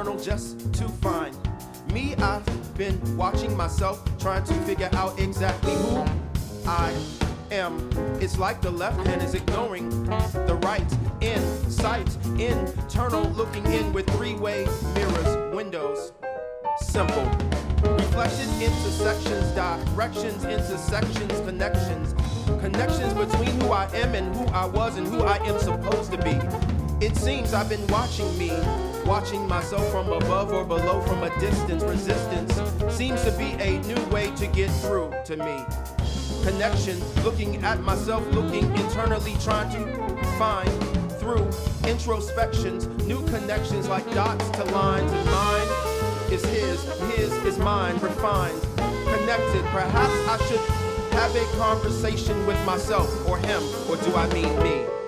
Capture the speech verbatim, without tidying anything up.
internal just to find me. I've been watching myself, trying to figure out exactly who I am. It's like the left hand is ignoring the right. Insight, internal looking in with three-way mirrors, windows. Simple. Reflected intersections, directions, intersections, connections. Connections between who I am and who I was and who I am supposed to be. It seems I've been watching me, watching myself from above or below from a distance. Resistance seems to be a new way to get through to me. Connection, looking at myself, looking internally, trying to find through introspections, new connections like dots to lines, and mine is his, his is mine, refined, connected. Perhaps I should have a conversation with myself or him, or do I mean me?